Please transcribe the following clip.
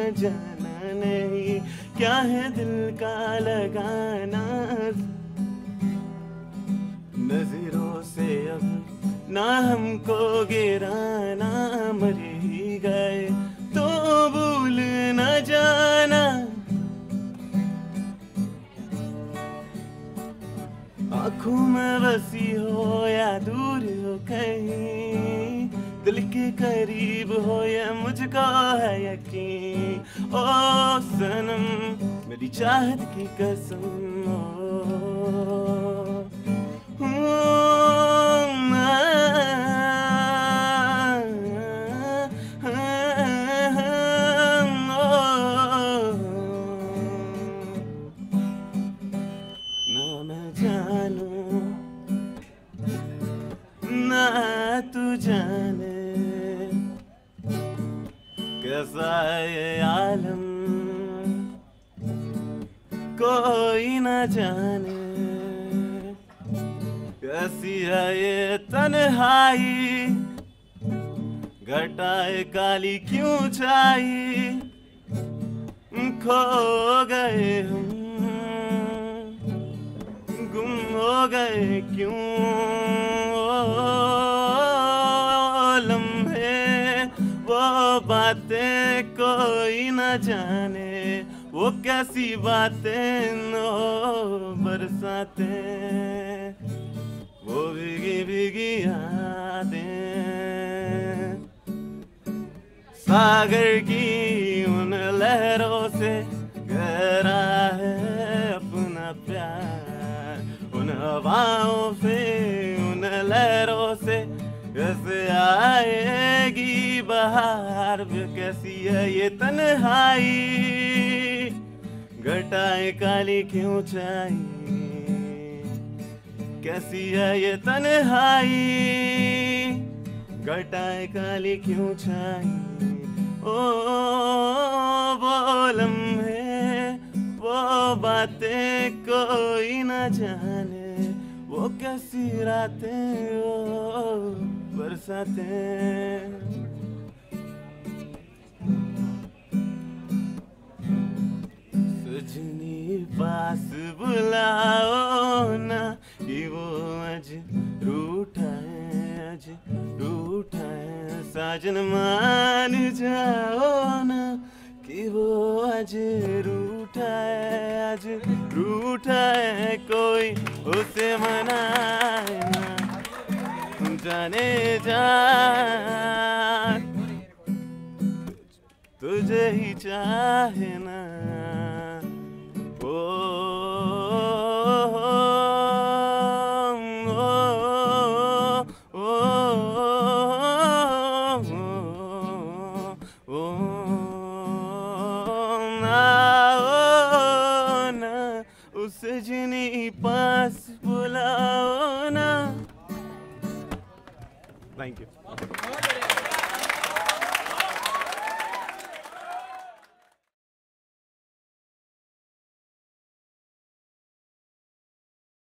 जाना नहीं, क्या है दिल का लगाना। नजरों से अब ना हमको गिराना, मर ही गए तो भूल न जाना। आँखों में बसी हो या दूर हो कहीं, दिल के करीब हो या मुझको है यकीन। ओ सनम मेरी चाहत की कसम, ना मैं जानूं ना तू जाने, कैसा है ये आलम कोई ना जाने। कैसी है ये तन्हाई, घटाए काली क्यों छाई। खो गए हम, गुम हो गए क्यों। लम्हे वो बातें कोई न जाने, वो कैसी बातें नो बरसातें, वो भीगी भीगी यादें। सागर की उन लहरों से गहरा है अपना प्यार, उन हवाओं से उन लहरों से कैसे आएगी बहार। कैसी है ये तन्हाई, घटाए काली क्यों छाई। कैसी है ये तन्हाई, घटाए काली क्यों छाई। ओ वो लम्हे वो बातें कोई न जाने, वो कैसी रातें वो बरसातें। सजनी पास बुलाओ ना, कि वो आज रूठा है, आज रूठा है। साजन मान जाओ ना, कि वो आज रूठा है, आज रूठा है। कोई उसे मनाए ना, जाने जा तुझे ही चाहे ना। उस सजनी पास बुलाओ ना। Thank you.